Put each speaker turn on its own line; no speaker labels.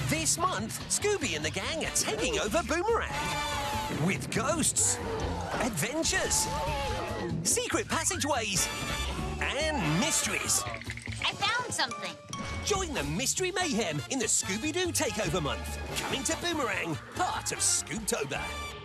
This month, Scooby and the gang are taking over Boomerang. With ghosts, adventures, secret passageways, and mysteries.
I found something.
Join the mystery mayhem in the Scooby-Doo Takeover Month. Coming to Boomerang, part of Scoobtober.